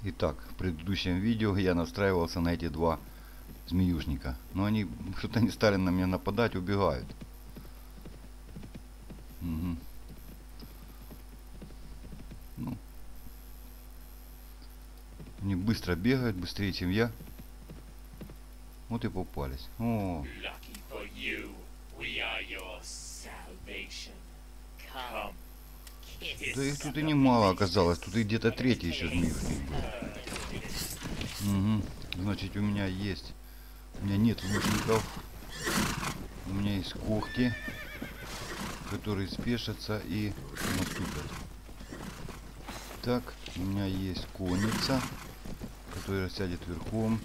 Итак, в предыдущем видео я настраивался на эти два змеюшника. Но они что-то не стали на меня нападать, убегают. Угу. Ну, они быстро бегают, быстрее, чем я. Вот и попались. О, да их тут и немало оказалось. Тут и где-то третий еще змеюшник был. Угу. Значит, у меня есть. У меня нет лучников. У меня есть когти, которые спешатся и наступят. Так, у меня есть конница, которая сядет верхом.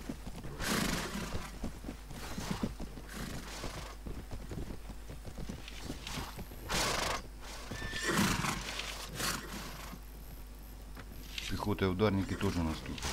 Пехота и ударники тоже наступят.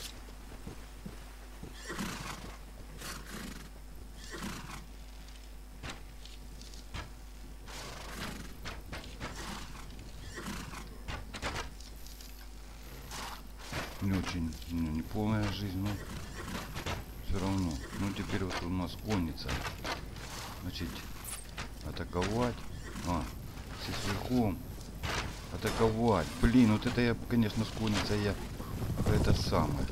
Не очень, не полная жизнь, но все равно. Ну теперь вот у нас конница. Значит, атаковать. Все сверхом. Атаковать. Блин, вот это я, конечно, с конницей я это самое.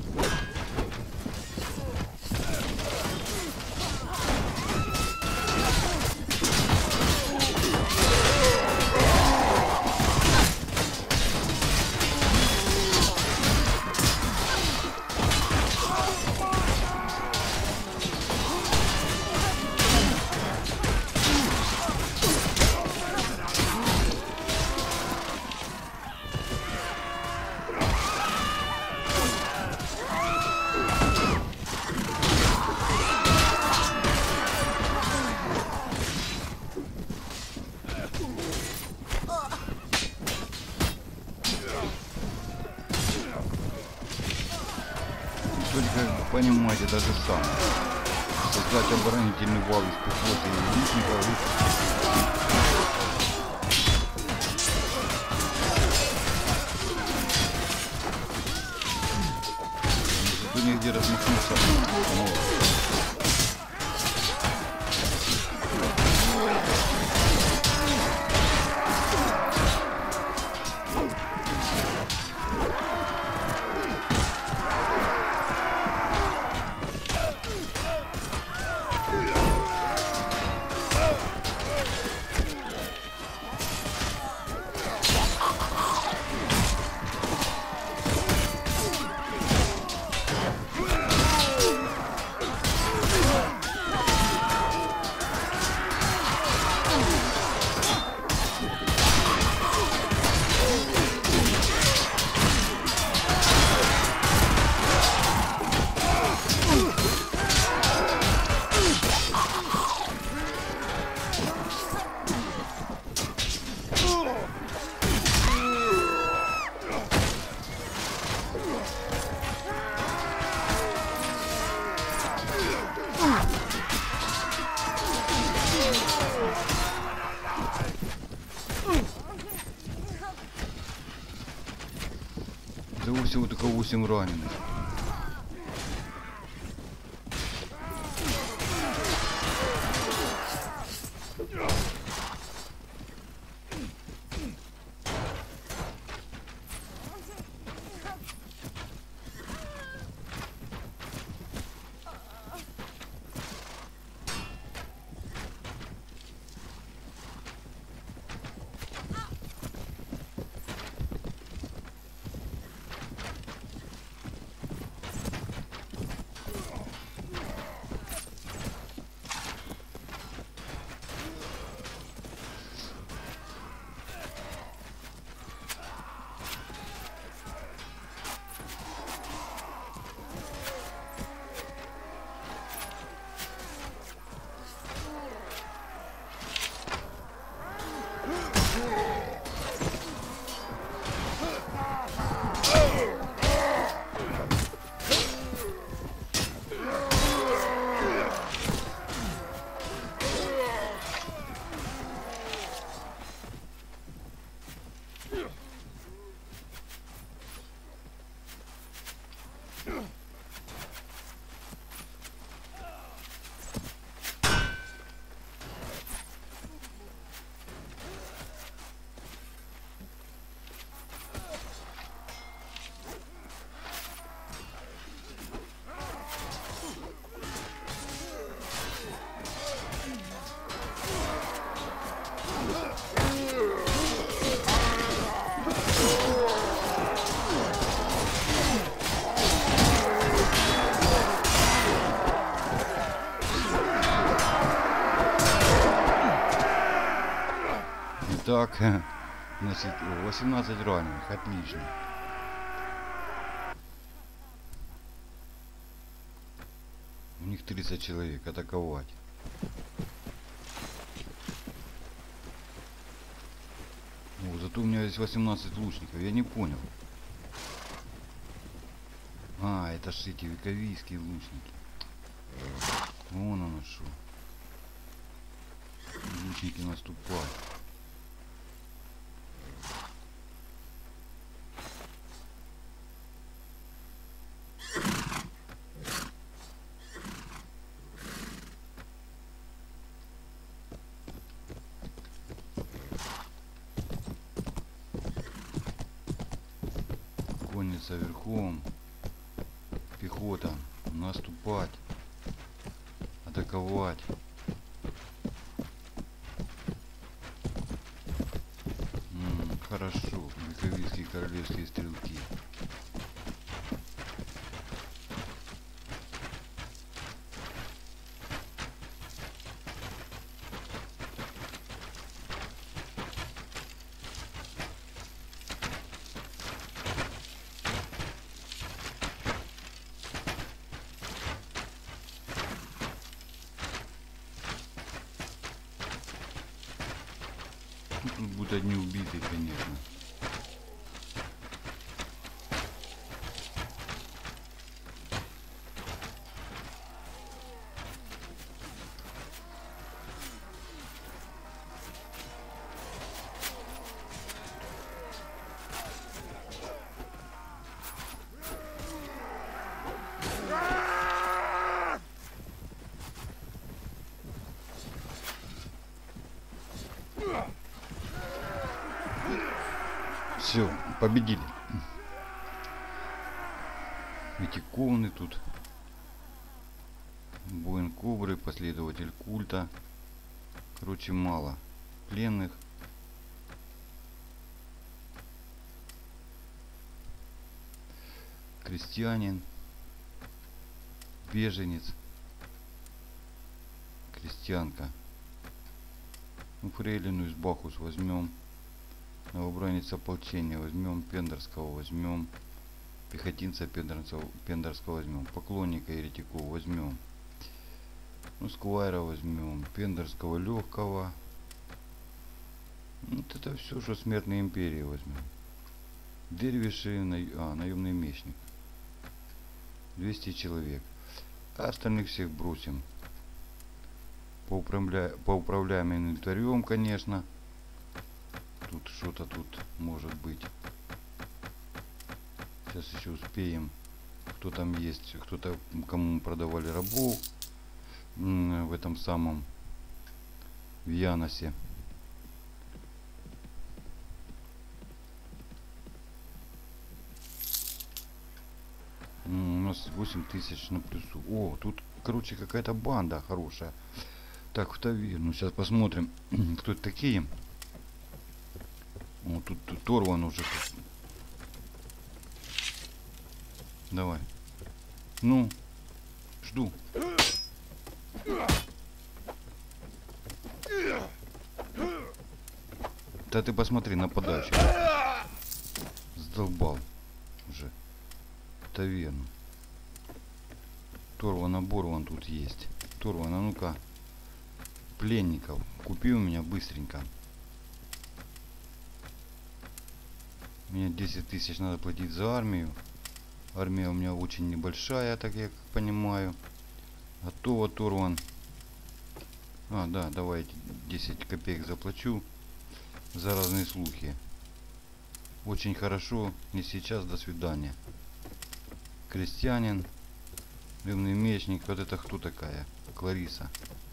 Только понимаете, даже сам создать оборонительный вал из пехоты и лучников. Зато нигде размахнуться. Да всего только 8 раненых. Так, значит, 18 раненых, отлично. У них 30 человек, атаковать. О, зато у меня есть 18 лучников, я не понял. А, это ж эти вековийские лучники. Вон оно шо. Лучники наступают. Конница верхом, пехота, наступать, атаковать. Хорошо, вековицкие королевские стрелки. Тут будут одни убитые, конечно. Все, победили. Эти ковны тут. Воин Кобры, последователь культа. Короче, мало пленных. Крестьянин. Беженец. Крестьянка. Ну, фрейлину из Бахус возьмем. Новобранец ополчения возьмем, Пендерского возьмем, пехотинца Пендерского возьмем, поклонника еретиков возьмем, ну, сквайра возьмем, Пендерского легкого. Вот это все, что смертной империи возьмем. Дервиши, наемный мечник. 200 человек. А остальных всех бросим. По управляемым инвентарем, конечно. Тут что-то тут может быть. Сейчас еще успеем. Кто там есть, кто-то, кому продавали рабов в этом самом в Яносе. У нас 8000 на плюсу. О, тут, короче, какая-то банда хорошая. Так, в таверну. Сейчас посмотрим, кто это такие. О, тут Торван уже. Давай. Ну, жду. Да ты посмотри, нападающий. Сдолбал уже. Таверну. Торван, оборван тут есть. Торван, а ну-ка. Пленников. Купи у меня быстренько. Мне 10 000 надо платить за армию. Армия у меня очень небольшая, так я понимаю. Готово, Торван. А, да, давайте 10 копеек заплачу за разные слухи. Очень хорошо. Не сейчас, до свидания. Крестьянин. Рыбный мечник. Вот это кто такая? Клариса.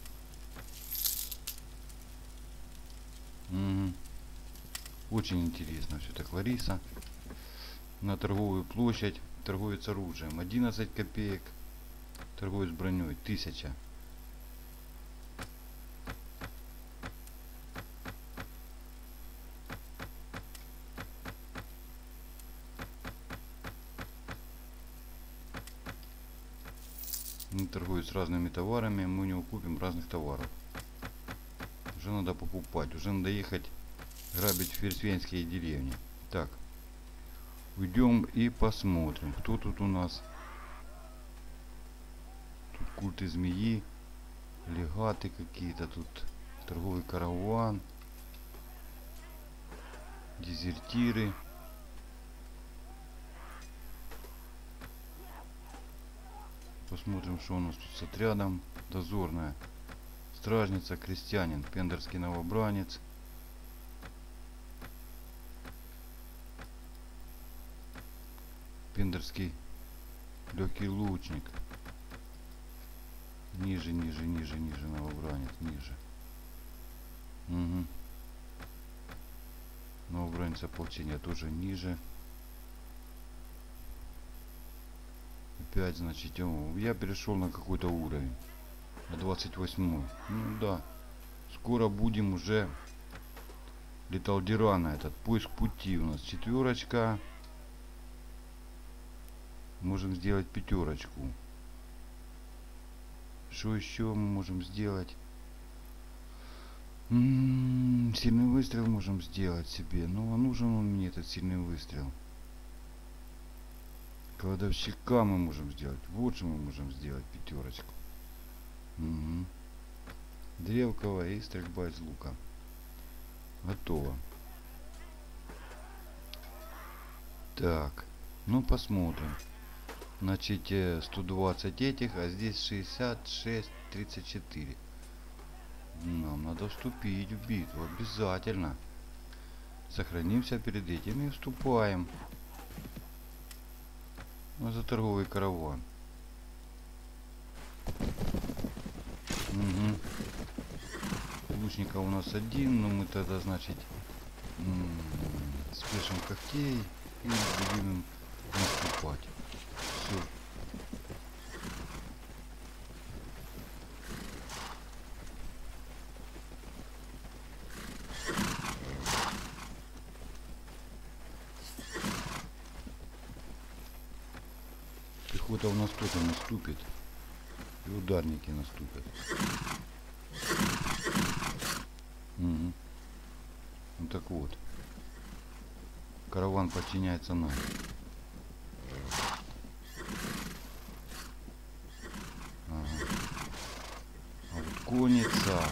Угу. Очень интересно все это. Клариса. На торговую площадь. Торговец оружием. 11 копеек. Торговец броней. 1000. Он торгует с разными товарами. Мы у него купим разных товаров. Уже надо покупать. Уже надо ехать грабить ферсвенские деревни. Так. Уйдем и посмотрим, кто тут у нас. Тут культы змеи. Легаты какие-то. Тут торговый караван. Дезертиры. Посмотрим, что у нас тут с отрядом. Дозорная. Стражница, крестьянин, пендерский новобранец. Пендерский легкий лучник. Ниже, ниже, ниже, ниже новобранец, ниже. Угу. Новобранец ополчения тоже ниже. Опять, значит, я перешел на какой-то уровень. На 28. Ну да. Скоро будем уже Леталдирана этот. Поиск пути у нас 4. Можем сделать 5. Что еще мы можем сделать? Сильный выстрел можем сделать себе. Но нужен он мне, этот сильный выстрел. Кладовщика мы можем сделать. Вот что мы можем сделать 5. Угу. Дрелковая и стрельба из лука. Готово. Так. Ну посмотрим. Значит, 120 этих, а здесь 66, 34. Нам надо вступить в битву. Обязательно. Сохранимся перед этим и вступаем. За торговый караван. Угу. Лучника у нас 1, но мы тогда, значит, спешим когтей и будем наступать. Все. Пехота у нас тоже наступит. И ударники наступят. Угу. Ну так вот. Караван подчиняется нам. Ага. А вот конница.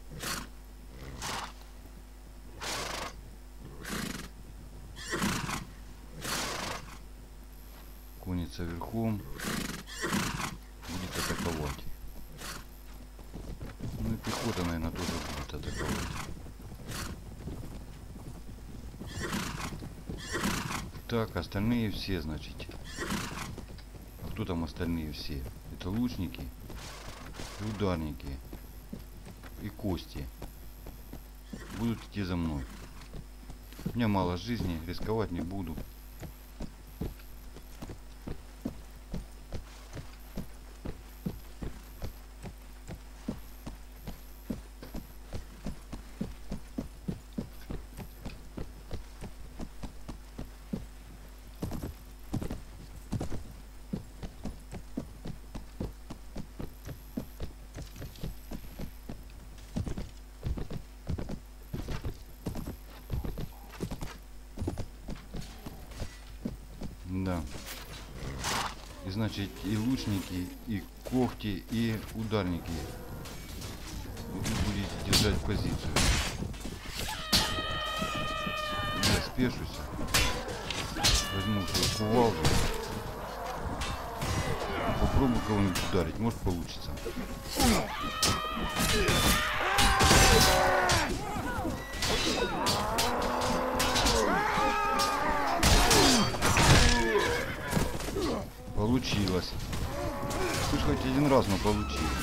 Конница верхом будет атаковать. Ну и пехота, наверное, тоже будет атаковать. Так, остальные все, значит. А кто там остальные все? Это лучники, и ударники, и кости. Будут идти за мной. У меня мало жизни, рисковать не буду. Да. И значит и лучники, и когти, и ударники. Вы будете держать позицию. Я спешусь. Возьму свою кувалду. Попробую кого-нибудь ударить. Может получится. Получилось. Пусть хоть один раз, но получилось.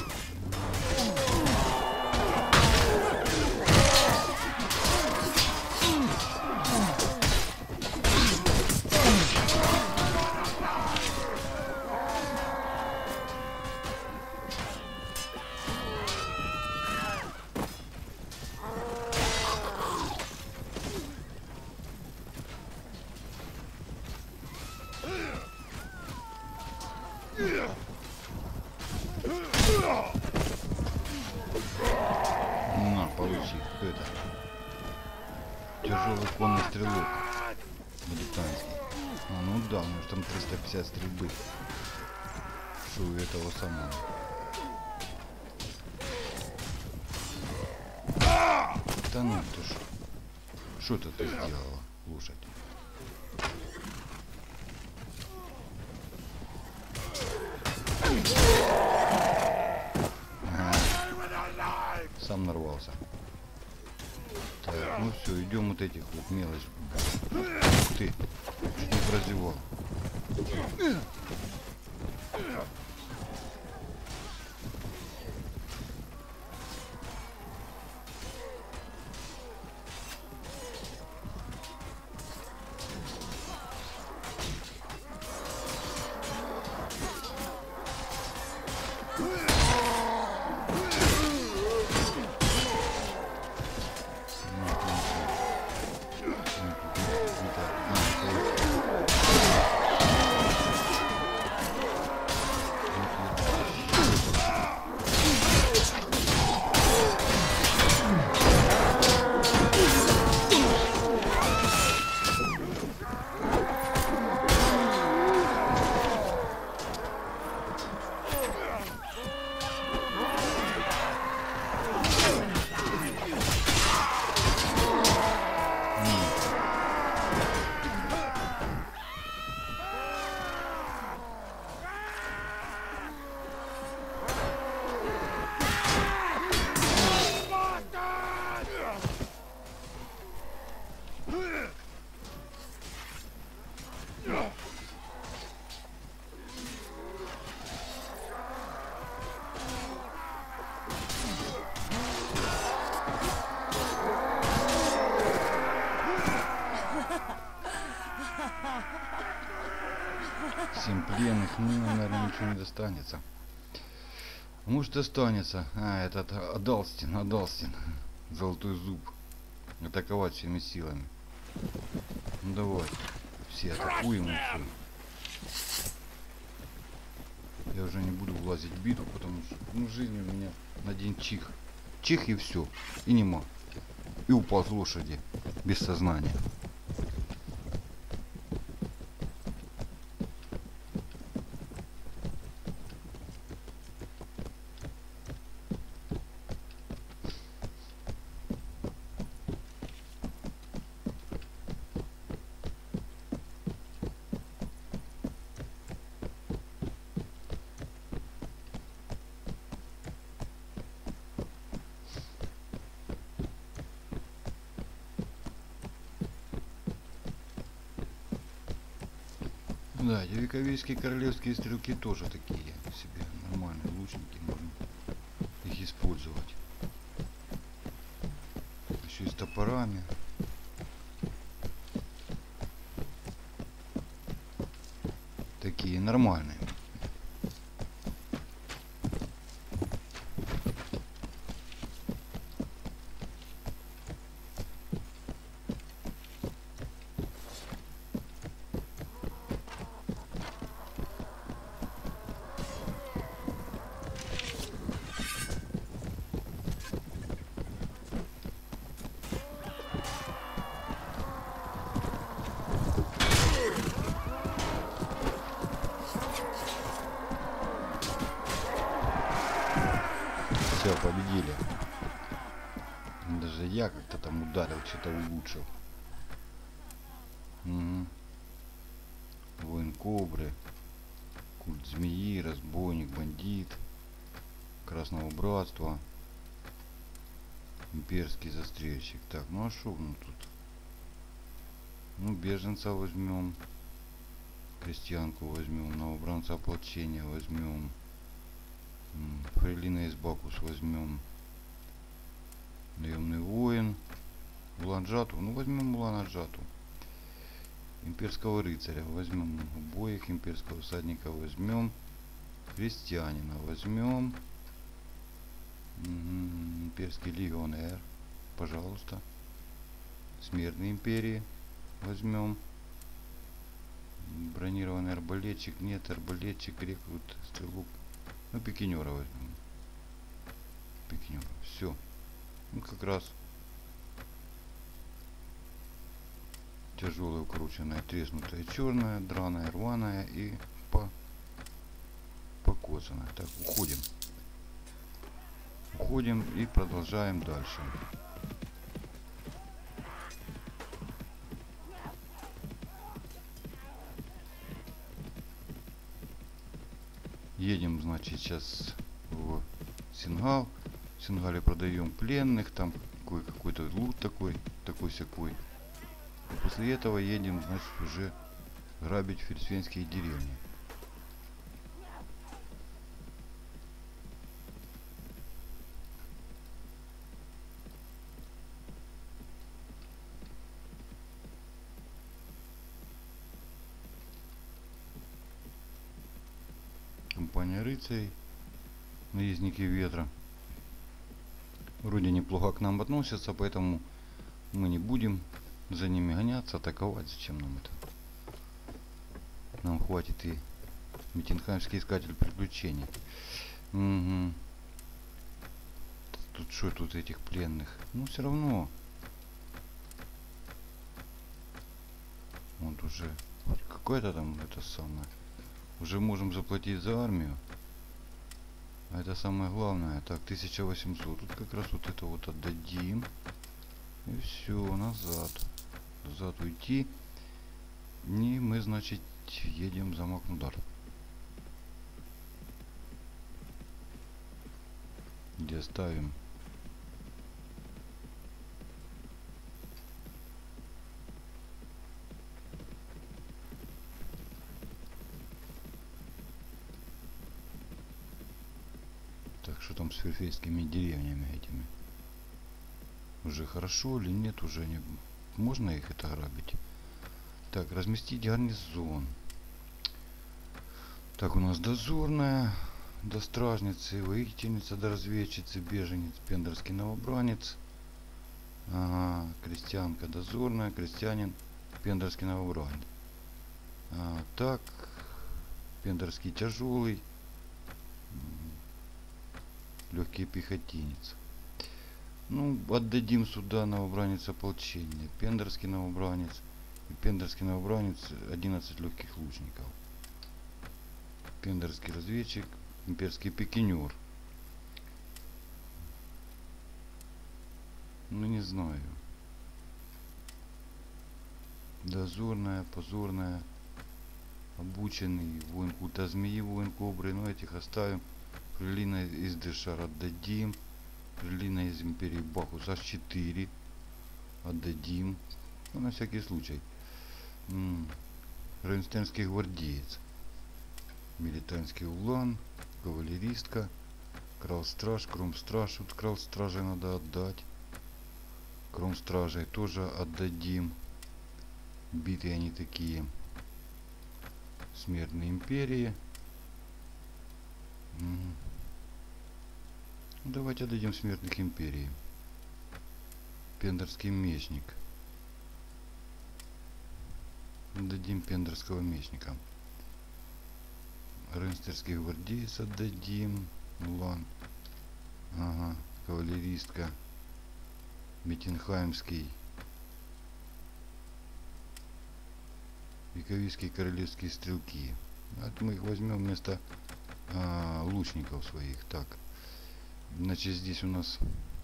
На, получи. Это. Тяжелый конный стрелок. Британский. А, ну да, у него там 350 стрельбы. Что у этого самого. Да ну ты ж. Что это ты сделала, лошадь? Сам нарвался. Так, ну все, идем вот этих вот мелочь. Ух ты, чуть не прозевал. Семь пленных, ну, наверное, ничего не достанется. Может, достанется. А, этот Адалстин. Золотой зуб. Атаковать всеми силами. Ну, давай. Все атакуем и все. Я уже не буду влазить в битву, потому что, ну, жизнь у меня на день чих. Чих и все. И нема. И упал с лошади. Без сознания. Да, вековейские королевские стрелки тоже такие себе нормальные лучники, можно их использовать. Еще и с топорами. Такие нормальные. Все, победили. Даже я как-то там ударил, что-то улучшил. Угу. Воин кобры, культ змеи, разбойник, бандит, красного братства, имперский застрельщик. Так, ну а что ну тут? Ну, беженца возьмем. Крестьянку возьмем. Новобранца ополчения возьмем. Фрейлина из Бакус возьмем. Наемный воин. Улан-Джату. Ну, возьмем Улан-Джату. Имперского рыцаря возьмем. Обоих. Имперского всадника возьмем. Крестьянина возьмем. Имперский легионер. Пожалуйста. Смертной империи возьмем. Бронированный арбалетчик. Нет, арбалетчик, рекрут, стрелок. Ну, пикинера возьмем. Пикинера. Все. Ну, как раз. Тяжелая, укрученная, треснутая, черная, драная, рваная и покоцанная. Так, уходим. Уходим и продолжаем дальше. Едем, значит, сейчас в Сингал. В Сингале продаем пленных, там какой-то лут такой-сякой. После этого едем, значит, уже грабить ферсвенские деревни. Компания рыцарей, наездники ветра. Вроде неплохо к нам относятся, поэтому мы не будем за ними гоняться, атаковать. Зачем нам это? Нам хватит и Митинхаймский искатель приключений. Угу. Тут что тут этих пленных? Ну все равно. Вот уже какой-то там это самое. Уже можем заплатить за армию. А это самое главное. Так, 1800. Тут как раз вот это вот отдадим. И все, назад. Назад уйти. И мы, значит, едем за Макнудар. Где ставим? Так, что там с ферфейскими деревнями этими? Уже хорошо или нет? Уже не... Можно их это грабить? Так, разместить гарнизон. Так, у нас дозорная, до стражницы, воительница, до разведчицы, беженец, пендерский новобранец. Ага, крестьянка дозорная, крестьянин, пендерский новобранец. Так, пендерский тяжелый, легкий пехотинец. Ну, отдадим сюда новобранец ополчения. Пендерский новобранец. И пендерский новобранец 11 легких лучников. Пендерский разведчик. Имперский пикинер. Ну, не знаю. Дозорная, позорная. Обученный. Воин культа змеи, воин кобры. Но этих оставим. Фрейлина из Дешар отдадим. Фрейлина из империи Бакус аж 4 отдадим. Ну, на всякий случай. Рейнстенский гвардеец. Милитанский улан. Кавалеристка. Крал-страж, кром-страж. Вот крал-стражей надо отдать. Кром-стражей тоже отдадим. Битые они такие. Смертной империи. Давайте отдадим смертных империи. Пендерский мечник. Отдадим пендерского мечника. Рейнстерский гвардеец отдадим. Улан. Ага. Кавалеристка. Митинхаймский. Вековийские королевские стрелки. Это мы их возьмем вместо лучников своих. Так. Значит, здесь у нас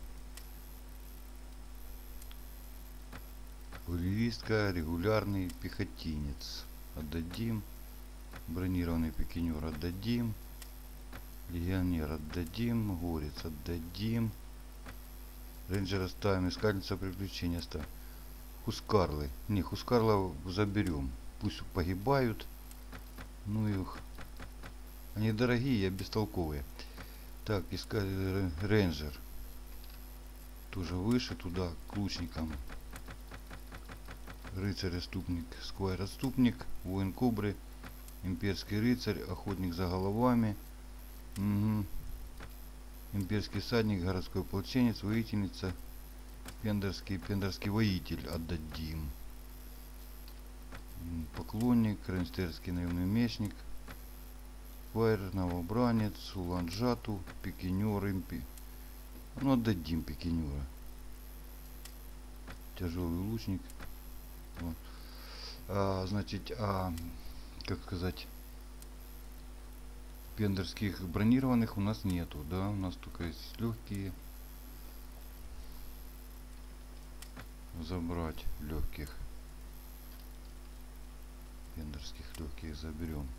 кавалеристка, регулярный пехотинец. Отдадим. Бронированный пикинер отдадим. Легионер отдадим. Горец отдадим. Рейнджера ставим. Искательница приключения ставим. Хускарлы. Не, Хускарла заберем. Пусть погибают. Ну их. Они дорогие, а бестолковые. Так, искать рейнджер. Тоже выше туда, к лучникам. Рыцарь-отступник, сквайр-отступник, воин кобры, имперский рыцарь, охотник за головами. Угу. Имперский всадник, городской ополченец, воительница, пендерский воитель отдадим. Поклонник, рейнстерский наемный мечник, сквайр, новобранец, уланжату, пикинер, импи. Ну, отдадим пикинера. Тяжелый лучник. Вот. Значит, как сказать, пендерских бронированных у нас нету, да, у нас только есть легкие. Забрать легких. Пендерских легких заберем.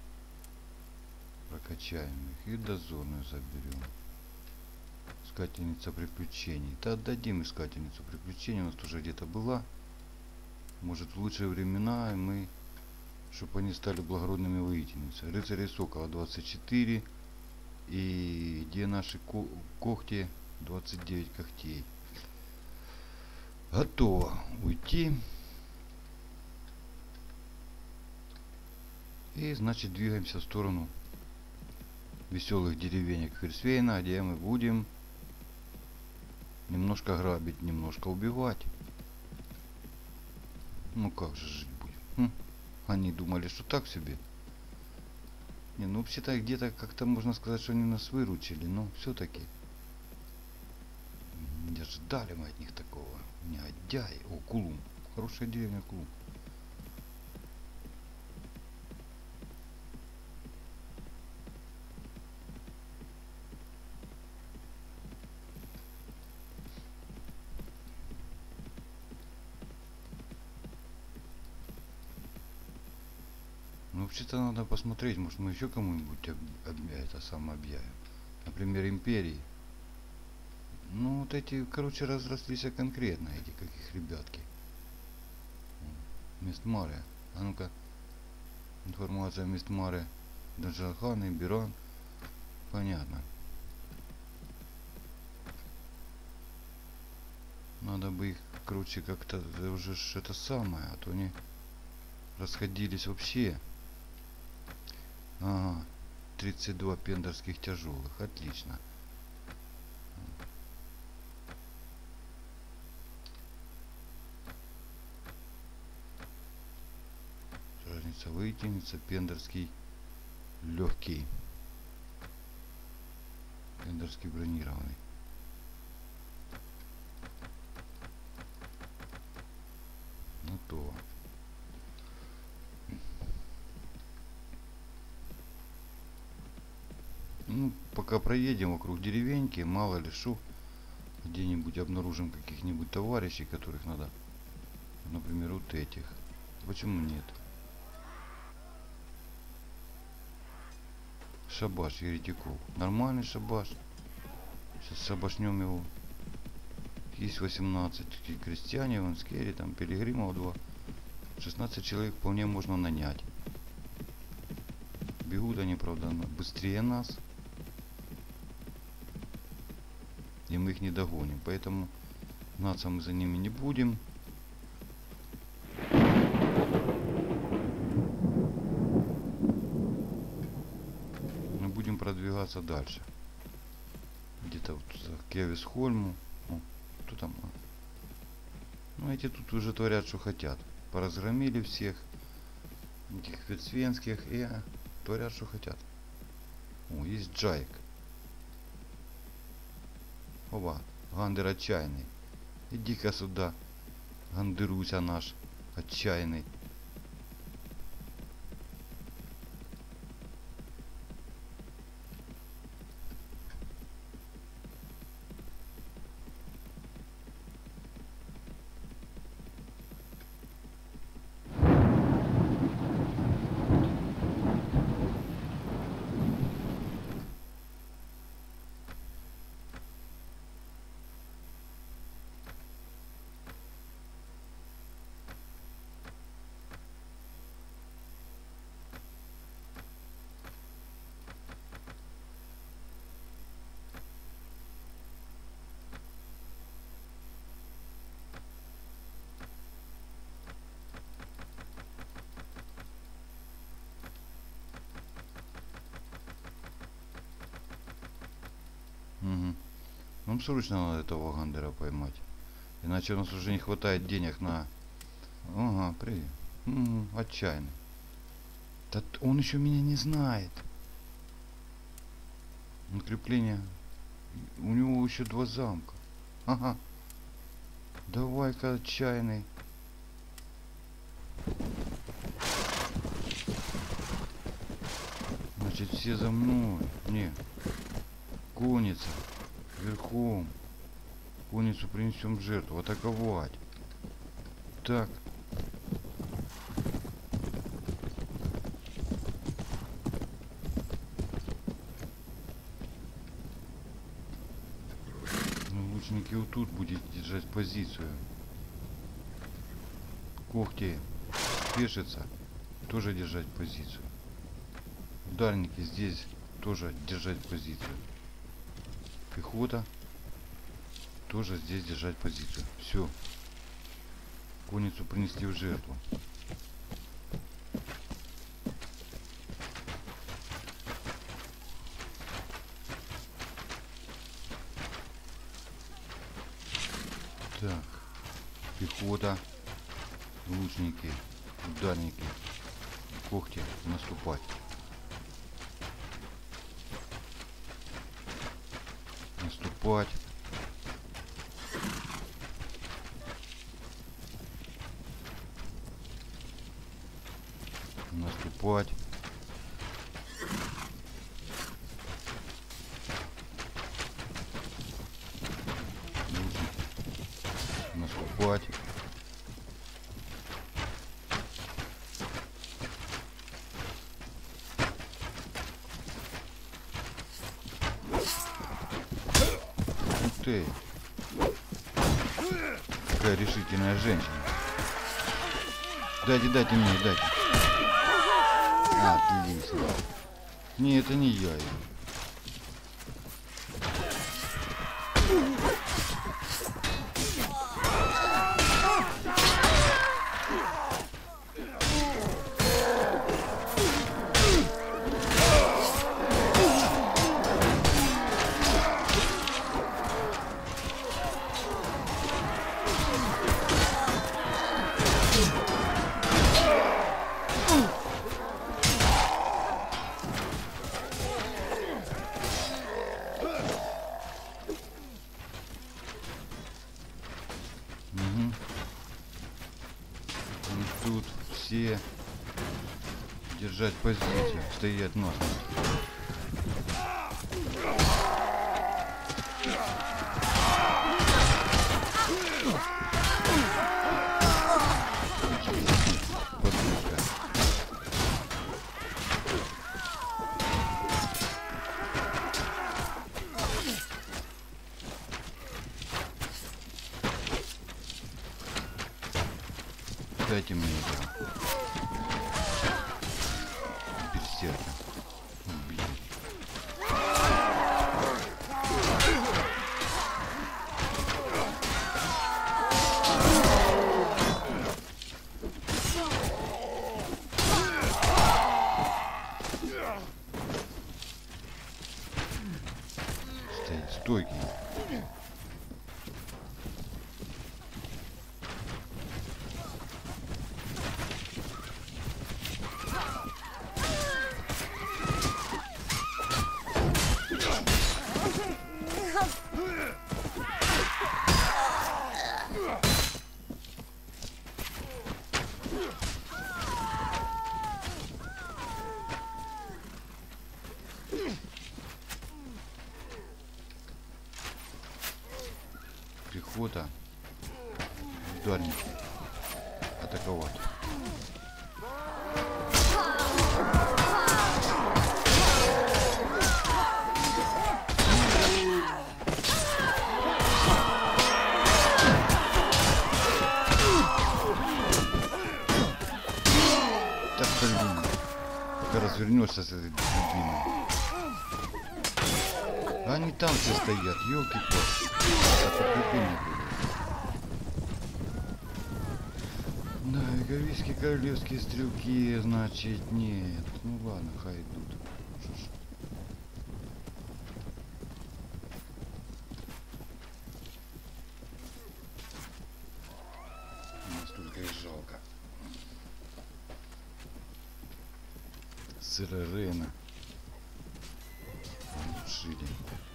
Прокачаем их. И дозорную заберем. Искательница приключений. Да, отдадим искательницу приключений. У нас тоже где-то была. Может, в лучшие времена мы, чтобы они стали благородными воительницами. Рыцари Сокола 24. И где наши когти? 29 когтей. Готово уйти. И значит двигаемся в сторону веселых деревенек Ферсвейна, где мы будем немножко грабить, немножко убивать. Ну как же жить будем? Они думали, что так себе. Не, ну вообще-то где-то как-то можно сказать, что они нас выручили, но все-таки не ожидали мы от них такого. Негодяй. О, Кулум. Хорошая деревня Кулум. Ну вообще-то надо посмотреть, может мы еще кому-нибудь это самое объявим. Например, империи. Ну вот эти, короче, разрослись конкретно, эти каких ребятки. Мистмаре. А ну-ка. Информация Мистмаре. Данжархан и Биран. Понятно. Надо бы их, короче, как-то уже это самое, а то они расходились вообще. Ага. 32 пендерских тяжелых. Отлично. Воительница, пендерский легкий, пендерский бронированный. Ну то. Ну, пока проедем вокруг деревеньки, мало ли шо, где-нибудь обнаружим каких-нибудь товарищей, которых надо, например, вот этих. Почему нет? Шабаш еретиков. Нормальный шабаш. Сейчас шабашнем его. Есть 18 крестьяне, ванскери, там пилигримов 2. 16 человек вполне можно нанять. Бегут они, правда, быстрее нас. И мы их не догоним. Поэтому гнаться мы за ними не будем. Продвигаться дальше. Где-то вот к Евисхольму. Кто там? Ну, эти тут уже творят, что хотят. Поразгромили всех. Этих ферсвенских. И творят, что хотят. О, есть Джайк. Оба. Гандер отчаянный. Иди-ка сюда. Гандеруся наш. Отчаянный. Нам срочно надо этого Гандера поймать. Иначе у нас уже не хватает денег на... Ага, привет. Отчаянный. Да он еще меня не знает. Укрепление. У него еще 2 замка. Ага. Давай-ка, отчаянный. Значит, все за мной. Не. Конница. Верхом. Конницу принесем в жертву. Атаковать. Так. Ну, лучники вот тут будет держать позицию. Когти. Пешица. Тоже держать позицию. Ударники здесь тоже держать позицию. Пехота тоже здесь держать позицию. Все. Конницу принести в жертву. Так. Пехота. Лучники. Ударники. Когти. Наступать. Наступать. Наступать. Наступать. Ух ты. Какая решительная женщина. Дайте мне, дайте. Отлично. Не, это не я. Тут все держать позицию, стоять нос. Подушка. Дайте мне это. Берсерка. Блин. Стоять стойкий. Пехота. Ударники. Атаковать. Так, блин. Пока развернешься с этой дубиной. Они там все стоят, елки-палки. Так укрепление было. Да, вековийские королевские стрелки, значит, нет. Ну ладно, хай идут. Церерена. Шили.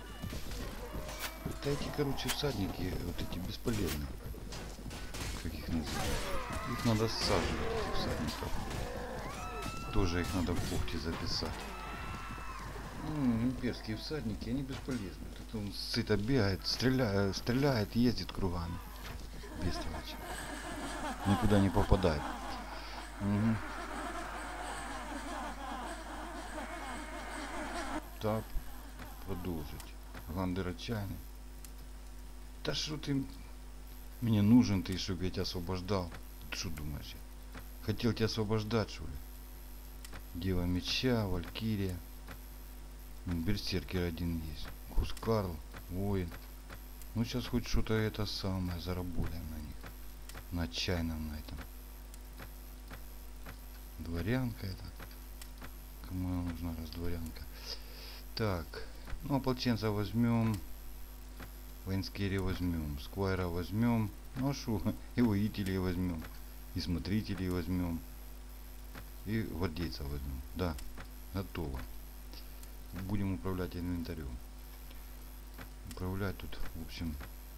Это эти, короче, всадники, вот эти бесполезные. Как их называют? Их надо саживать, этих всадников. Тоже их надо в бухте записать. Имперские всадники, они бесполезны. Тут он сыто бегает, стреляет, ездит кругами. Бестолочь. Никуда не попадает. Угу. Так, продолжить. Гандер отчаянный. Да что ты мне нужен, ты, чтобы я тебя освобождал? Ты что думаешь? Хотел тебя освобождать, что ли? Дева меча, Валькирия. Берсеркер один есть. Хускарл, воин. Ну сейчас хоть что-то это самое заработаем на них. На отчаянном на этом. Дворянка это. Кому она нужна, раз дворянка? Так. Ну, ополченца возьмем. Воинскерия возьмем. Сквайра возьмем. Ну а шо? И воителей возьмем. И смотрителей возьмем. И гвардейца возьмем. Да. Готово. Будем управлять инвентарем. Управлять тут, в общем,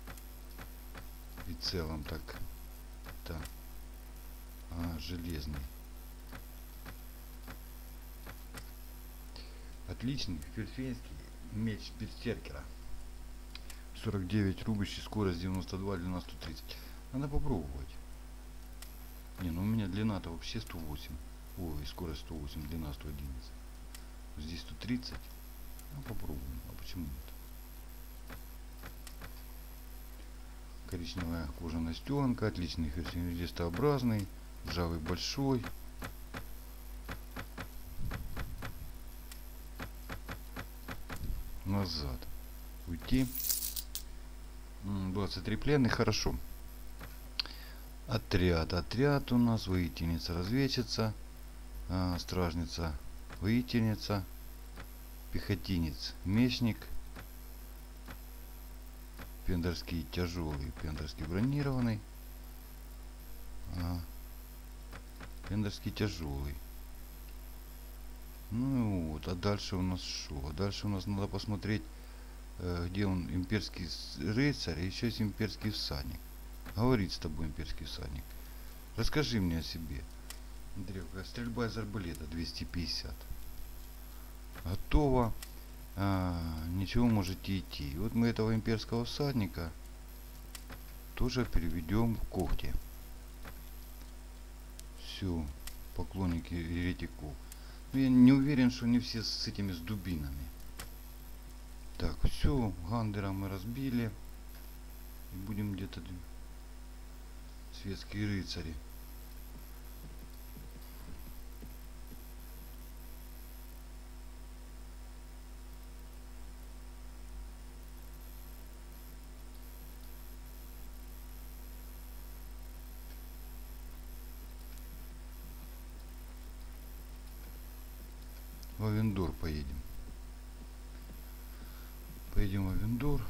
и целом так. Так. Железный. Отличный фельфейский меч берсеркера. 49 рубящий, скорость 92, длина 130. Надо попробовать. Не, ну у меня длина-то вообще 108. Ой, скорость 108, длина 111. Здесь 130. Ну попробуем. А почему нет? Коричневая кожаная стенка. Отличный ферзь листообразный. Ржавый большой. Назад. Уйти. 23 пленных. Хорошо. Отряд. Отряд у нас. Воительница, разведчица. Стражница. Воительница. Пехотинец. Мечник. Пендерский тяжелый. Пендерский бронированный. Пендерский тяжелый. Ну вот, а дальше у нас что? А дальше у нас надо посмотреть, где он, имперский рыцарь, и еще есть имперский всадник. Говорит с тобой имперский всадник. Расскажи мне о себе. Древка, стрельба из арбалета 250. Готово. Ничего, можете идти. И вот мы этого имперского всадника тоже переведем в когти. Все, поклонники еретиков. Но я не уверен, что не все с этими с дубинами. Так, все, Гандера мы разбили. И будем где-то светские рыцари. В Авендор поедем. Поедем в Авендор.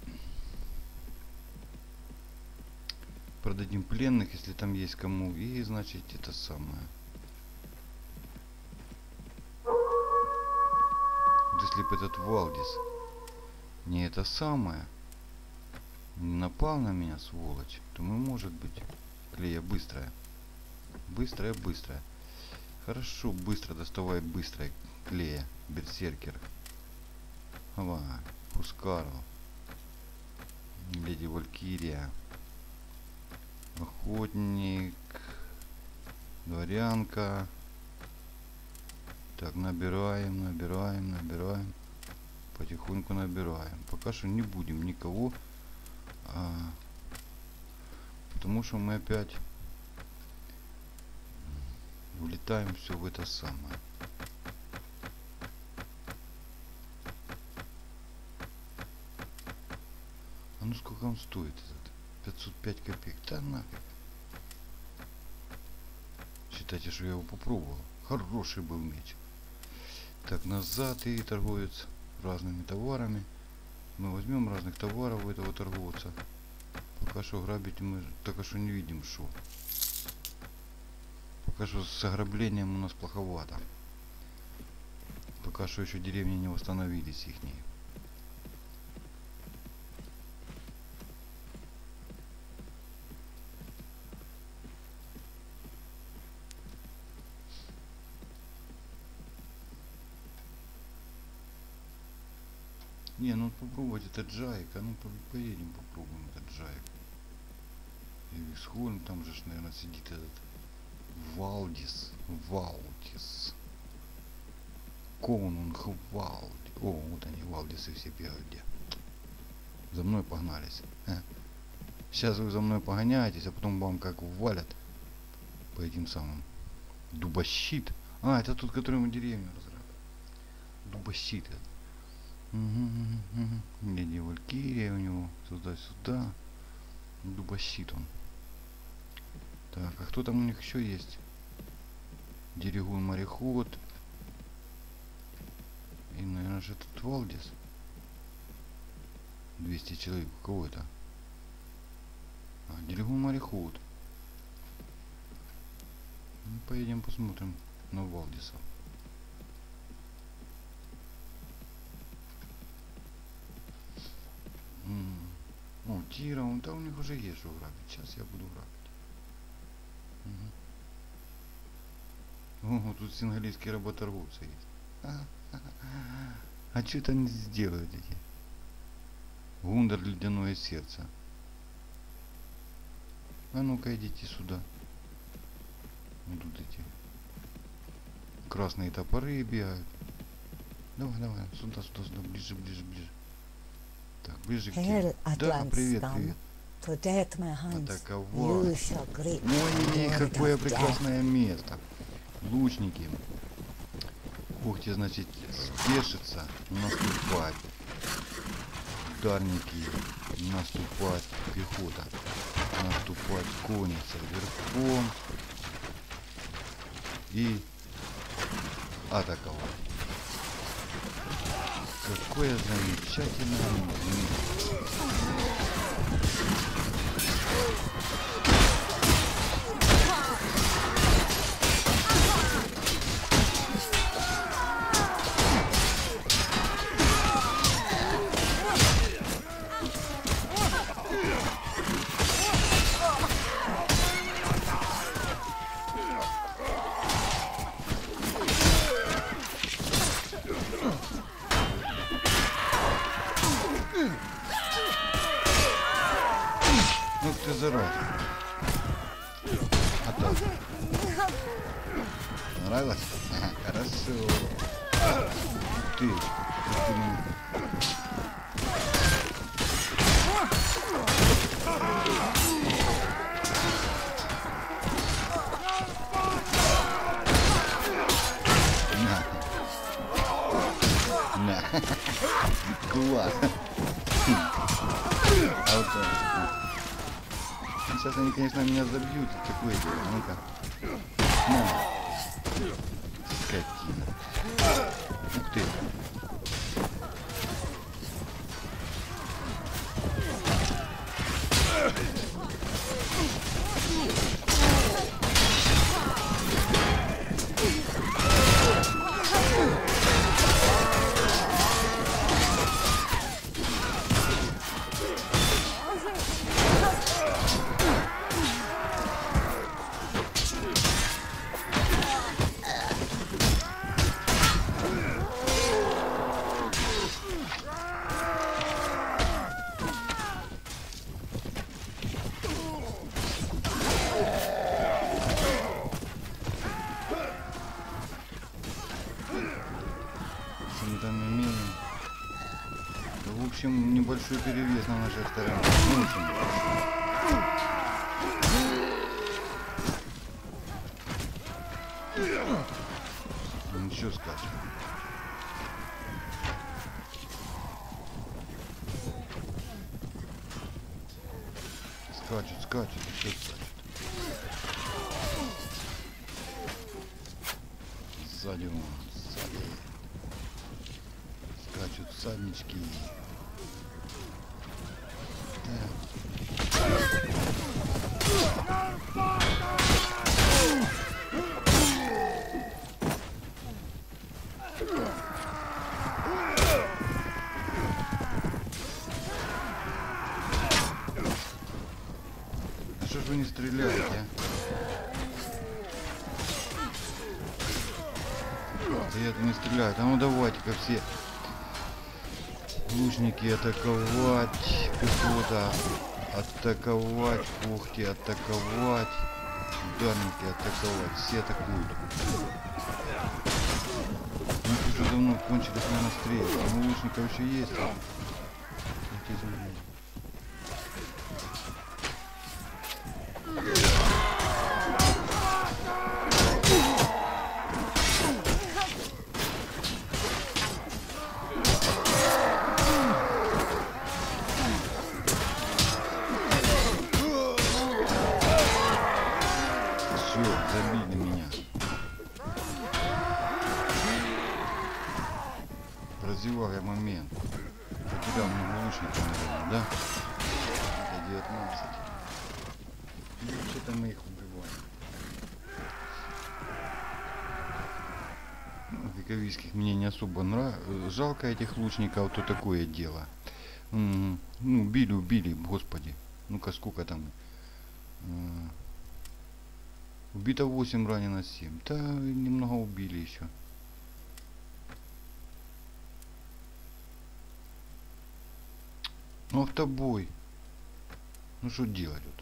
Продадим пленных, если там есть кому. И, значит, это самое. Вот если бы этот Валдис не это самое, не напал на меня, сволочь, то мы, может быть, Клея быстрая. Быстрая. Хорошо, быстро доставай быстрая Клея. Берсеркер. Ава. Хускарл. Леди Валькирия. Охотник. Дворянка. Так, набираем. Потихоньку набираем. Пока что не будем никого. Потому что мы опять улетаем все в это самое. А ну сколько он стоит этот? 505 копеек. Да нафиг. Считайте, что я его попробовал. Хороший был меч. Так, назад и торговец разными товарами. Мы возьмем разных товаров у этого торговца. Пока что грабить мы только что не видим, что. Пока что с ограблением у нас плоховато. Пока что еще деревни не восстановились ихние. Не, ну попробовать этот Джаик. А ну поедем попробуем этот Джаик. И Висхольм, там же, наверное, сидит этот Валдис. Валдис. Конунг Валдис. О, вот они, Валдисы все бегают где. За мной погнались. Сейчас вы за мной погоняетесь, а потом вам как валят по этим самым. Дубощит. А, это тот, который мы деревню разрабатываем. Дубощит. Леди Валькирия у него. Туда-сюда. Дубощит он. Так, а кто там у них еще есть? Дерегун мореход. И, наверное, же этот Валдис. 200 человек. У кого это? А, Дерегун мореход. Ну, поедем посмотрим на Валдиса. О, Тира, да у них уже есть что грабить. Сейчас я буду грабить. О, тут сингалийские работорговцы есть. А что это они сделают эти? Гундар ледяное сердце. А ну-ка идите сюда. Вот тут эти красные топоры бегают. Давай, давай, сюда, ближе, ближе, ближе. Так, ближе к тебе. Да, привет, привет. Атаковать. Ой, какое прекрасное место. Лучники. Ух, значит, спешится, наступать. Ударники, наступать, пехота. Наступать, конница верхом. И атаковать. Какое замечательное место. Ну ты зараза. А так. Понравилось? Хорошо. Ты. На. Класс. А вот так. Сейчас они, конечно, меня забьют. Такое дело. Ну-ка. На. Скотина. Ух ты. Там имеем. В общем, небольшой перевес на нашей стороне. Очень большой. Ну что скажем? Скачет, скачет, еще скачет. Сзади он, сзади. Скачут всаднички. вы не стреляете, а? Это не стреляют. А ну давайте-ка все лучники атаковать. Пехота атаковать. Пухти атаковать. Ударники атаковать. Все атакуют. Ну тут уже давно кончились, наверное, стрелы. Но лучников еще есть. Все, забили меня. Прозевал я момент. Потерял много лучников, наверное, да? Это 19. Ну, что-то мы их убиваем. Вековийских мне не особо нравится. Жалко этих лучников, то такое дело. Ну, убили, господи. Ну-ка, сколько там? Убито 8, ранено 7. Да, немного убили еще. Ну, автобой. Ну, что делать тут?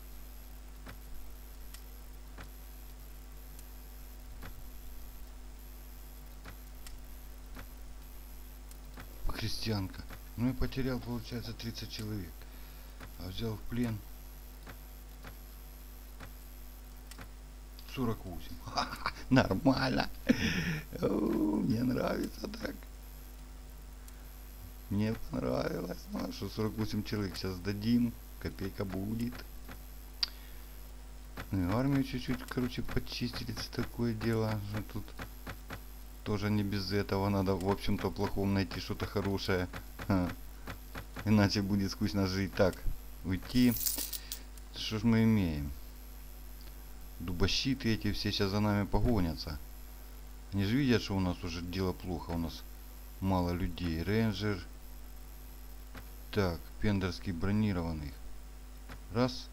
Крестьянка. Ну, и потерял, получается, 30 человек. А взял в плен 48. Нормально. Мне нравится так. Мне понравилось. Ну, а что 48 человек сейчас дадим. Копейка будет. Ну, армию чуть-чуть, короче, почистили. Такое дело. Что тут тоже не без этого. Надо, в общем-то, плохом найти что-то хорошее. Иначе будет скучно жить. Так, уйти. Что ж мы имеем? Дубощиты эти все сейчас за нами погонятся. Они же видят, что у нас уже дело плохо. У нас мало людей. Рейнджер. Так, пендерский бронированный. Раз.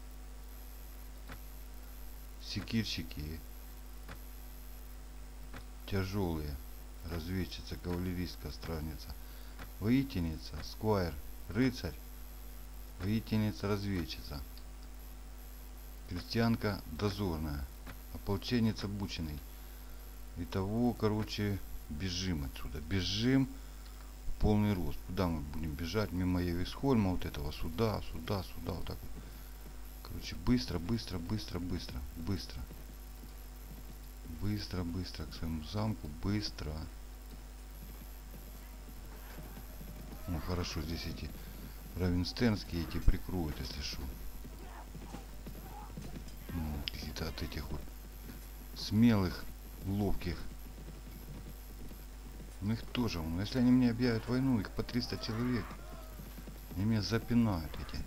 Секирщики. Тяжелые. Разведчица, кавалеристка, стражница. Воительница, сквайр, рыцарь. Воительница, разведчица. Крестьянка дозорная. Ополченец обученный. Итого, короче, бежим отсюда. Бежим в полный рост. Куда мы будем бежать? Мимо Евисхольма, вот этого сюда, сюда, сюда, вот так вот. Короче, быстро, быстро, быстро, быстро, быстро. Быстро, быстро к своему замку, быстро. Ну хорошо, здесь эти равенстернские эти прикроют, если что. Ну, какие-то от этих вот смелых, ловких. Ну их тоже, ну если они мне объявят войну, их по 300 человек. Они меня запинают эти.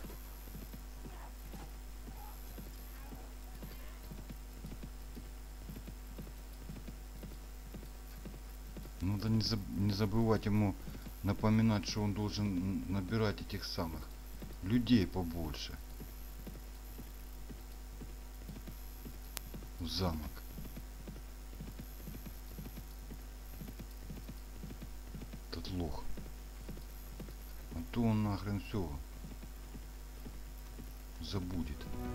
Надо не забывать ему напоминать, что он должен набирать этих самых людей побольше в замок. Этот лох. А то он нахрен все забудет.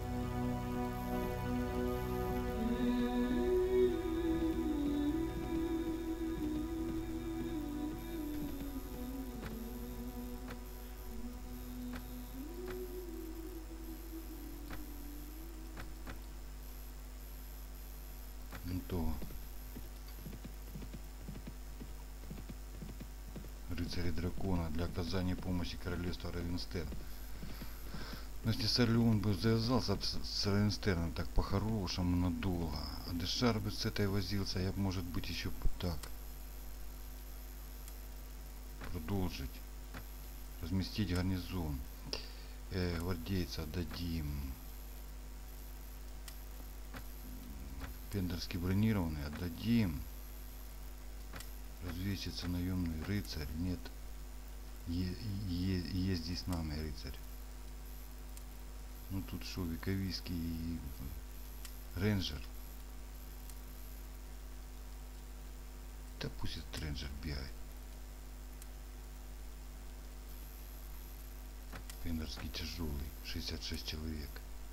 То рыцари дракона для оказания помощи королевству Равенстерн. Но если Сарлеон бы завязался с Равенстерном так по-хорошему надолго, а Дешар бы с этой возился, я бы, может быть, еще так продолжить, разместить гарнизон, гвардейца отдадим. Пендерский бронированный отдадим. Развесится наемный рыцарь. Нет. Есть здесь с нами рыцарь. Ну тут что, Вековиский и рейнджер. Да пусть этот рейнджер бегает. Пендерский тяжелый, 66 человек.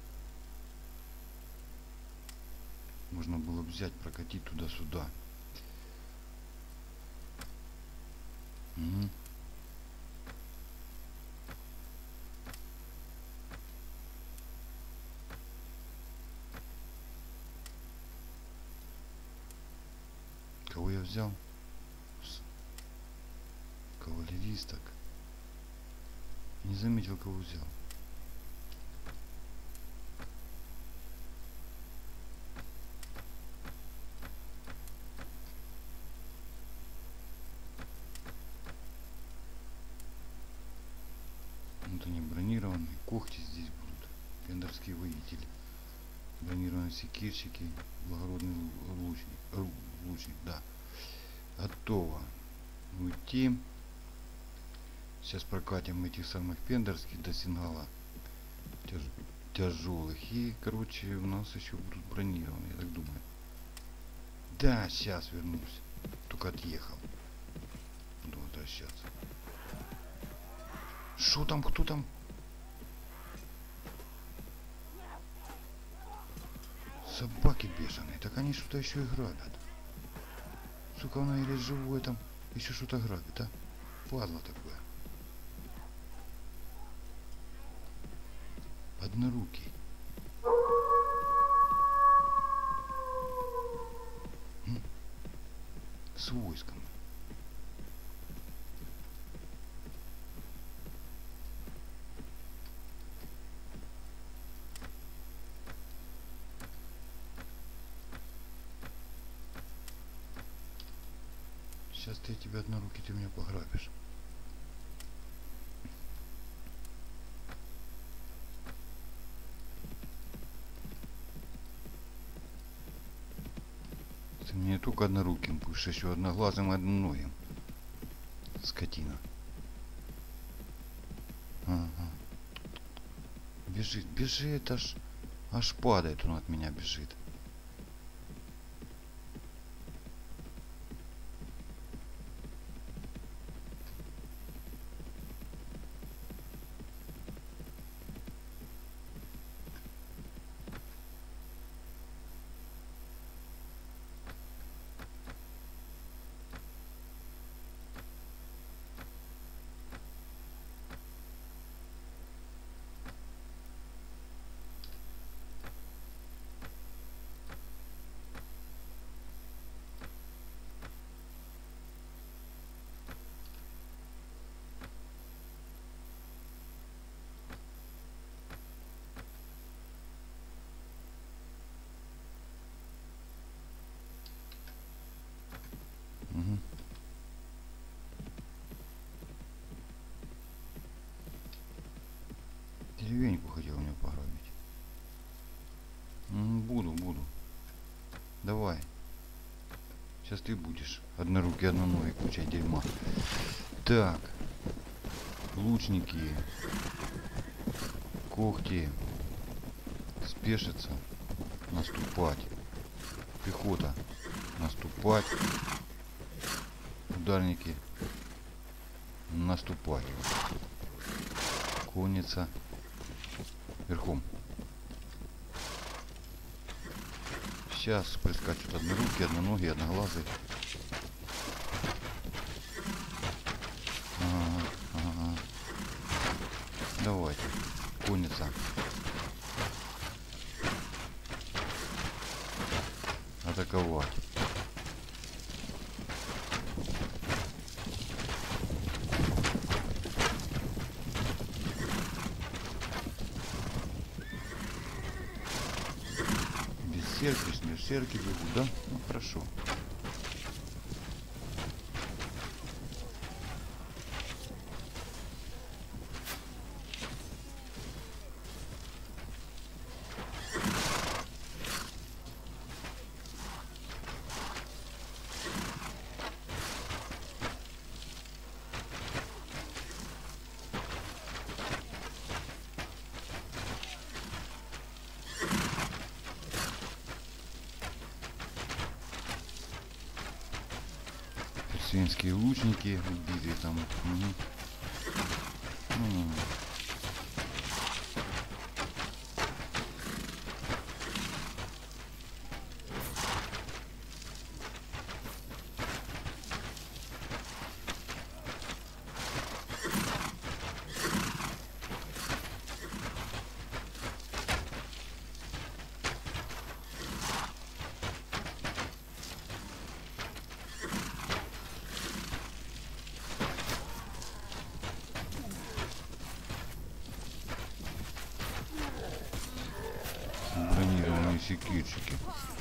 Можно было взять, прокатить туда-сюда. Угу. Кого я взял? Кавалеристок. Не заметил, кого взял. Вот они бронированные. Когти здесь будут. Пендерские воители. Бронированные секирщики. Благородный лучник. Да. Готово. Уйти. Сейчас прокатим этих самых пендерских до сингала. Тяжелых. И, короче, у нас еще будут бронированные, я так думаю. Да, сейчас вернусь. Только отъехал. Буду возвращаться. Что там? Кто там? Собаки бешеные. Так они что-то еще и грабят. Сука, она или живое там еще что-то грабит, а? Падла такое. Однорукий. С войском. Сейчас ты тебя однорукий, ты меня пограбишь. Ты мне не только одноруким будешь, еще одноглазым и одноногим. Скотина. Ага. Бежит, аж падает он от меня, бежит. Угу. Деревеньку хотел у меня пограбить. Буду. Давай. Сейчас ты будешь. Однорукий, одноногий, куча дерьма. Так. Лучники. Когти. Спешиться. Наступать. Пехота. Наступать. Ударники. Наступать. Конница. Верхом. Сейчас прискачут однорукие, одноногие, одноглазые. Ага. Давайте. Конница. Атаковать. Берсерки, смерсерки бегут, да? Ну хорошо. Свинские лучники убили там. Угу. Бронированные секирчики.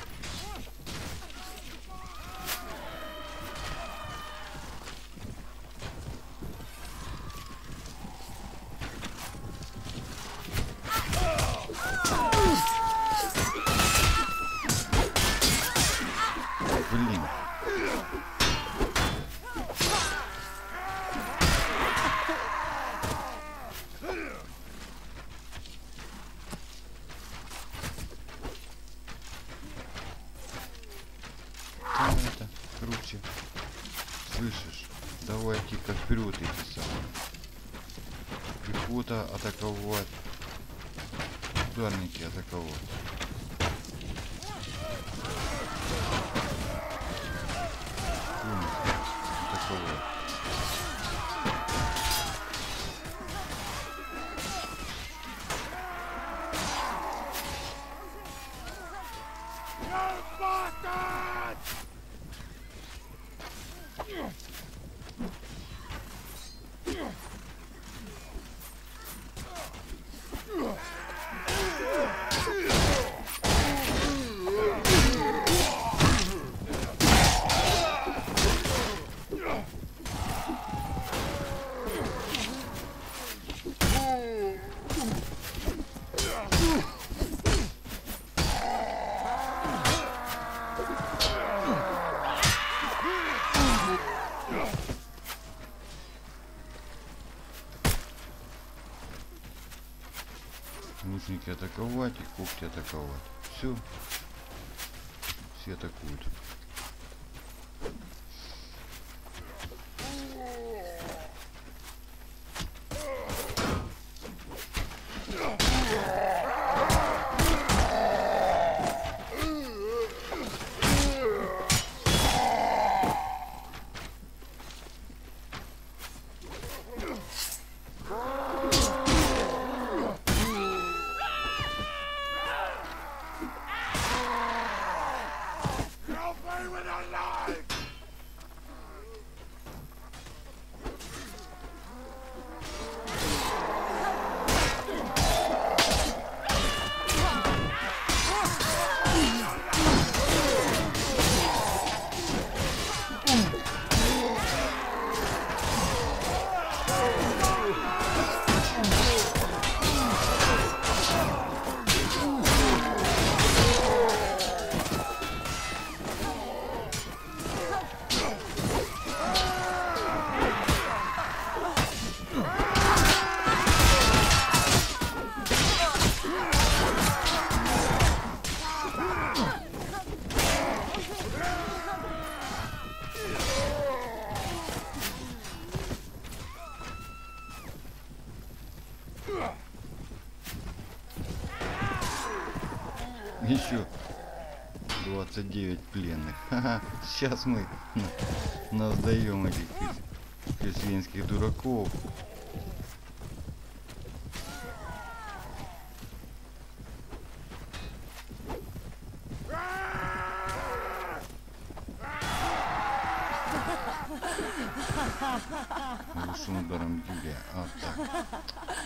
Блин. Это круче. Слышишь? Давайте-ка вперед эти самые. Пехота атаковать. Ударники атаковать. Конники атаковать. Лучники атаковать и когти атаковать. Все. Все атакуют. Еще 29 пленных. Ха-ха. Сейчас мы сдаем этих свинских дураков. Лучшим ударом Юлия. А, так.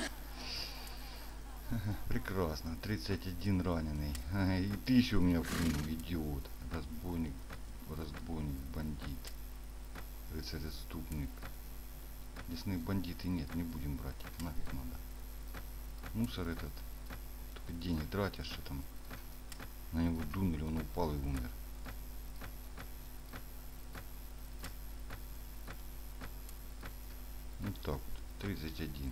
Прекрасно. 31 раненый. И 1000 у меня в плену. Идиот. Разбойник. Разбойник. Бандит. Рыцарь-отступник. Лесные бандиты нет. Не будем брать. Нафиг надо. Мусор этот. Только денег тратишь, что там. На него дунули, он упал и умер. Вот так вот. 31.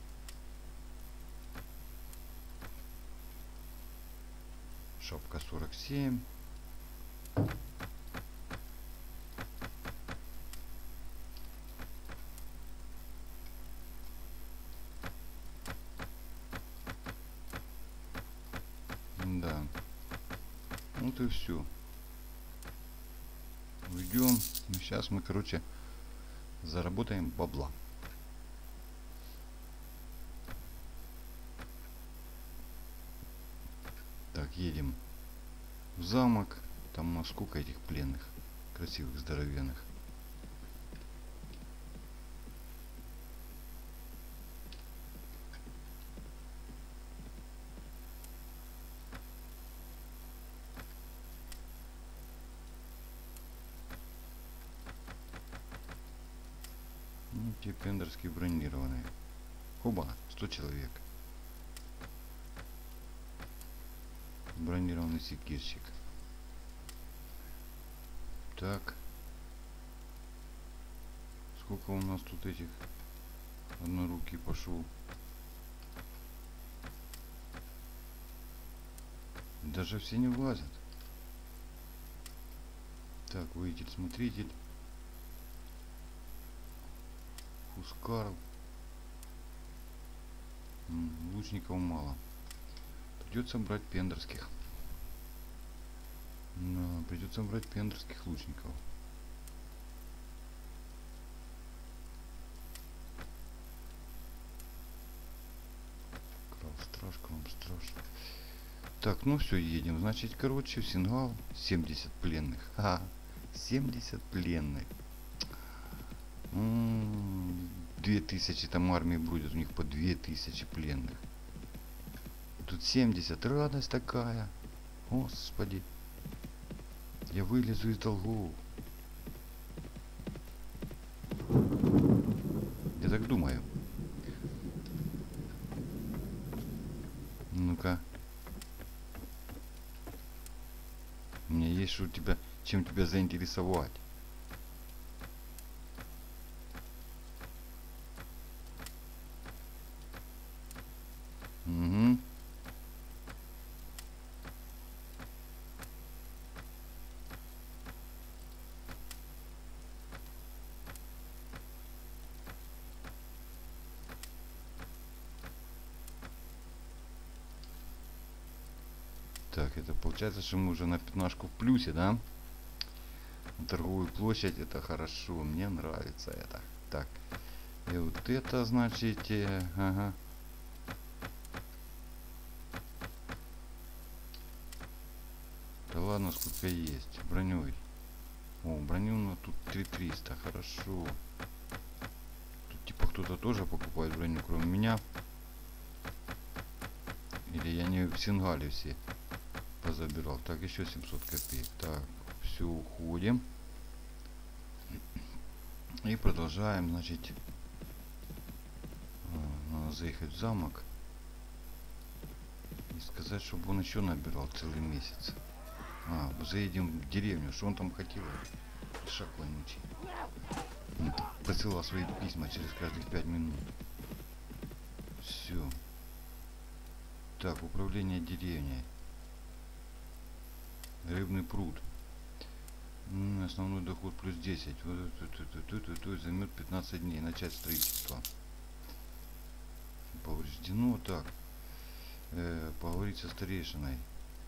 Шапка 47. вот и все. Уйдем. Сейчас мы, короче, заработаем бабла. Так, едем в замок. Там сколько этих пленных. Красивых, здоровенных. Ну, те пендерские бронированные. Хоба, 100 человек. Бронированный секирщик. Так. Сколько у нас тут этих однорукий пошел? Даже все не влазят. Так, воитель, смотритель. Хускарл. Лучников мало. Придется брать пендерских. Да, придется брать пендерских лучников. Крал страж. Так, ну все, едем. Значит, короче, в Сингал 70 пленных. 70 пленных. 2000 там армии будет, у них по 2000 пленных. Тут 70, радость такая. Господи. Я вылезу из долгов. Я так думаю. Ну-ка. У меня есть что тебя, чем тебя заинтересовать. Угу. Так, это получается, что мы уже на пятнашку в плюсе, да? На торговую площадь, это хорошо, мне нравится это. Так, и вот это, значит, ага. Да ладно, сколько есть. Броней. О, броню на тут 3300, хорошо. Тут типа кто-то тоже покупает броню, кроме меня. Или я не в Сингале все позабирал. Так, еще 700 копеек. Так, все, уходим. И продолжаем, значит, надо заехать в замок. И сказать, чтобы он еще набирал целый месяц. Заедем в деревню. Что он там хотел? Шаг вонючий. Посылал свои письма через каждых 5 минут. Все. Так, управление деревней. Рыбный пруд. Основной доход плюс 10. Вот займет 15 дней. Начать строительство. Повреждено. Так. Поговорить со старейшиной.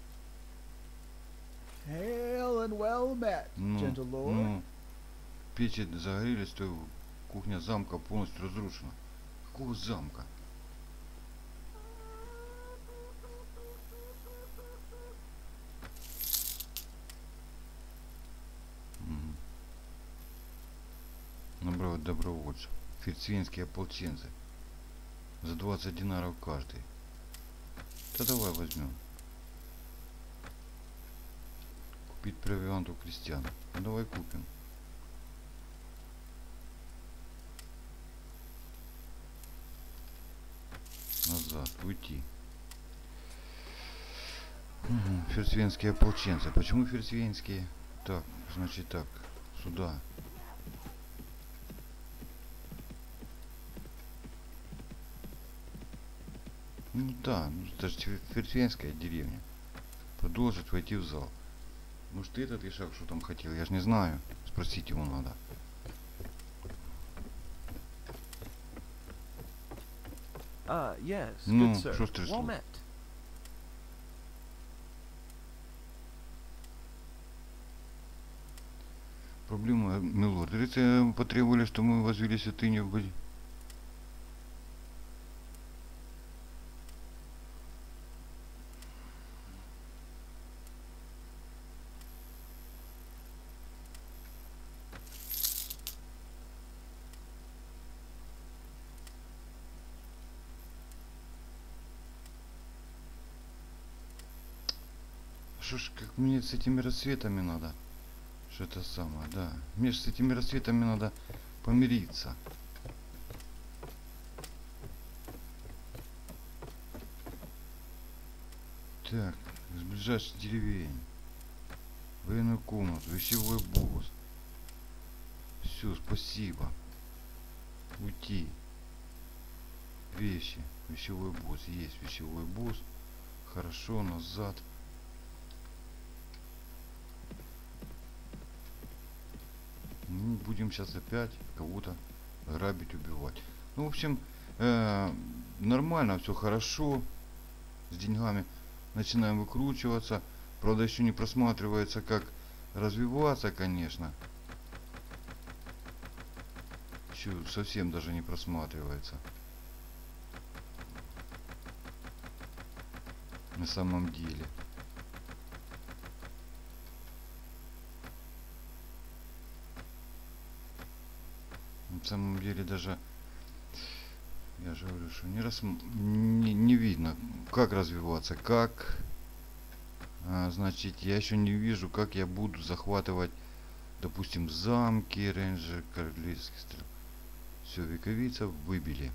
Hail and well met, gentle lord. Печи загорелись, то кухня замка полностью разрушена. Какого замка? Набрать добровольцев. Ферцвинские ополченцы. За 20 динаров каждый. Да давай возьмем. Купить провиант у крестьян. Ну давай купим. Назад, уйти. Ферцвенские ополченцы. Почему ферцвенские? Так, значит так. Сюда. Ну да, это же ферцвенская деревня. Продолжить войти в зал. Может, этот Ишак что там хотел? Я же не знаю. Спросить его надо. Yes, Ну, good sir. что стряслось? Well met. Проблема, милорд. Рыцари потребовали, что мы возвели святыню в... Что ж, как мне с этими рассветами надо? Что это самое, да. Мне ж с этими рассветами надо помириться. Так, из ближайших деревень. Военную комнату, вещевой босс. Все, спасибо. Уйти. Вещи. Вещевой босс. Есть вещевой босс. Хорошо, назад. Ну, будем сейчас опять кого-то грабить, убивать. Ну, в общем, нормально, все хорошо. С деньгами начинаем выкручиваться. Правда, еще не просматривается, как развиваться, конечно. Еще совсем даже не просматривается. На самом деле. На самом деле даже, я же говорю, что не видно, как развиваться, как, значит, я еще не вижу, как я буду захватывать, допустим, замки, рейнджер, королевских стрел. Все, вековицев выбили.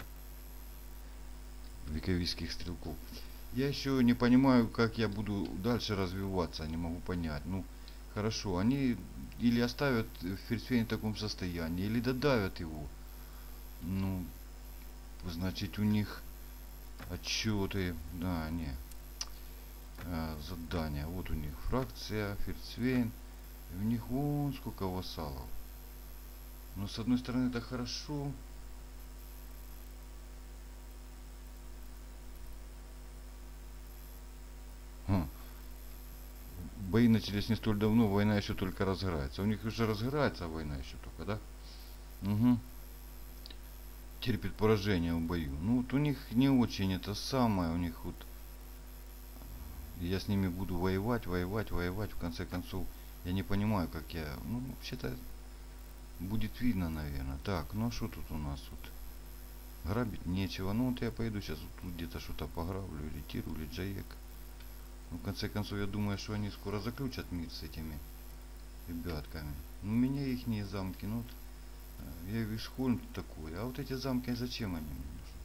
Вековицких стрелков. Я еще не понимаю, как я буду дальше развиваться, не могу понять. Ну, хорошо, они или оставят Ферсфейн в таком состоянии, или додавят его. Ну, значит, у них отчеты, да, не, задания. Вот у них фракция, Ферсфейн, и у них вон сколько вассалов. Но с одной стороны это хорошо. Бои начались не столь давно, война еще только разгорается. У них уже разгорается война еще только, да? Угу. Терпит поражение в бою. Ну вот у них не очень это самое, у них вот... Я с ними буду воевать. В конце концов, я не понимаю, как я... Ну, вообще-то, будет видно, наверное. Так, ну а что тут у нас тут? Грабить нечего. Ну вот я пойду сейчас вот тут где-то что-то пограблю, или Тиру, или Джаек. Ну, в конце концов, я думаю, что они скоро заключат мир с этими ребятками. Ну, у меня ихние замки, ну, вот, я Вишхольм такой. А вот эти замки, зачем они мне нужны?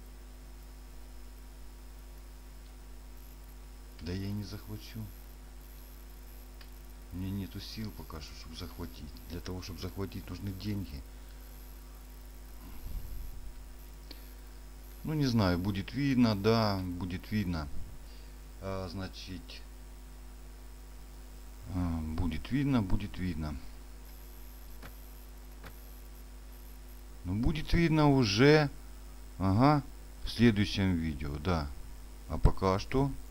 Да я и не захвачу. У меня нету сил пока что, чтобы захватить. Для того, чтобы захватить, нужны деньги. Ну, не знаю, будет видно, да, будет видно. Значит, будет видно. Ну, будет видно уже, ага, в следующем видео, да. А пока что